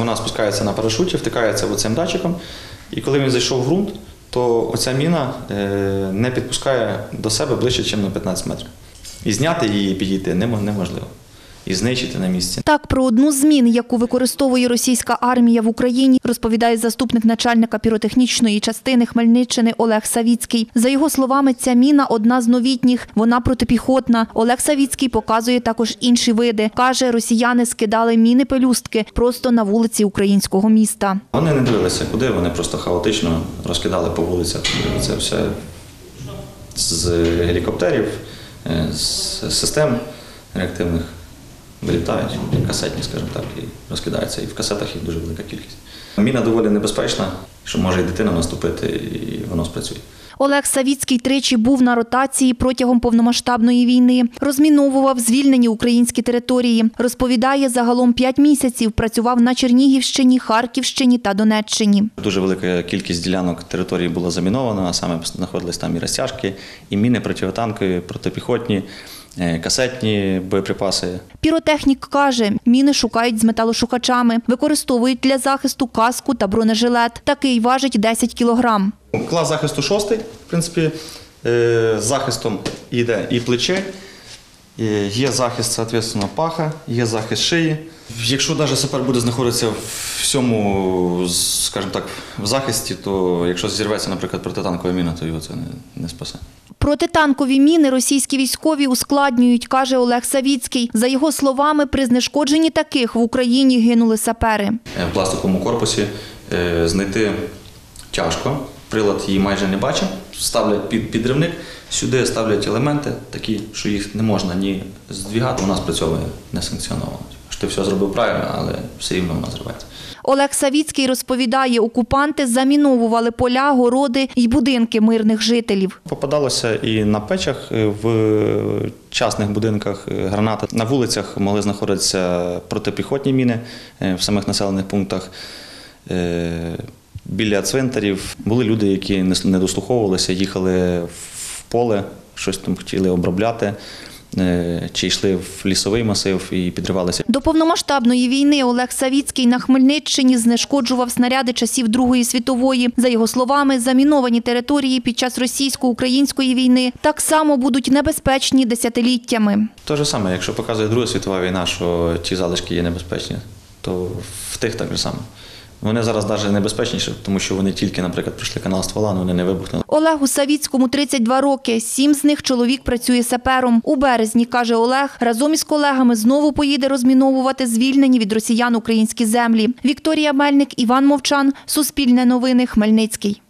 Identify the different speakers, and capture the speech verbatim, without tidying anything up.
Speaker 1: Вона спускається на парашуті, втикається оцим датчиком, і коли він зайшов в ґрунт, то оця міна не підпускає до себе ближче, ніж на п'ятнадцять метрів. І зняти її і підійти неможливо. І знищити на місці.
Speaker 2: Так, про одну з мін, яку використовує російська армія в Україні, розповідає заступник начальника піротехнічної частини Хмельниччини Олег Савіцький. За його словами, ця міна одна з новітніх, вона протипіхотна. Олег Савіцький показує також інші види. Каже, росіяни скидали міни-пелюстки просто на вулиці українського міста.
Speaker 1: Вони не дивилися куди, вони просто хаотично розкидали по вулицях. Це все з гелікоптерів, з систем реактивних. Вилітають, касетні, скажімо так, і розкидаються. І в касетах їх дуже велика кількість. Міна доволі небезпечна, що може і дитина наступити, і воно спрацює.
Speaker 2: Олег Савіцький тричі був на ротації протягом повномасштабної війни. Розміновував звільнені українські території. Розповідає, загалом п'ять місяців працював на Чернігівщині, Харківщині та Донеччині.
Speaker 1: Дуже велика кількість ділянок території була замінована, а саме знаходились там і розтяжки, і міни протитанкові, протипіхотні, касетні боєприпаси.
Speaker 2: Піротехнік каже, міни шукають з металошукачами. Використовують для захисту каску та бронежилет. Такий важить десять кілограм.
Speaker 1: Клас захисту шостий. В принципі, з захистом йде і плече, є захист, відповідно, паха, є захист шиї. Якщо навіть сапер буде знаходитися в всьому, скажімо так, в захисті, то якщо зірветься, наприклад, протитанкова міна, то його це не, не спасе.
Speaker 2: Протитанкові міни російські військові ускладнюють, каже Олег Савіцький. За його словами, при знешкодженні таких в Україні гинули сапери.
Speaker 1: В пластиковому корпусі знайти тяжко, прилад її майже не бачить. Ставлять під підривник, сюди ставлять елементи такі, що їх не можна ні здвігати, вона спрацьовує несанкціоновано. Що ти все зробив правильно, але все рівно вона зривається.
Speaker 2: Олег Савіцький розповідає, окупанти заміновували поля, городи і будинки мирних жителів.
Speaker 1: Попадалося і на печах, в частних будинках гранати. На вулицях могли знаходитися протипіхотні міни в самих населених пунктах. Біля цвинтарів були люди, які не дослуховувалися, їхали в поле, щось там хотіли обробляти, чи йшли в лісовий масив і підривалися.
Speaker 2: До повномасштабної війни Олег Савіцький на Хмельниччині знешкоджував снаряди часів Другої світової. За його словами, заміновані території під час російсько-української війни так само будуть небезпечні десятиліттями.
Speaker 1: Те ж саме, якщо показує Друга світова війна, що ті залишки є небезпечні, то в тих так же само. Вони зараз навіть небезпечніші, тому що вони тільки, наприклад, пройшли канал ствола, але вони не вибухнули.
Speaker 2: Олегу Савіцькому тридцять два роки. Сім з них чоловік працює сапером. У березні, каже Олег, разом із колегами знову поїде розміновувати звільнені від росіян українські землі. Вікторія Мельник, Іван Мовчан, Суспільне новини, Хмельницький.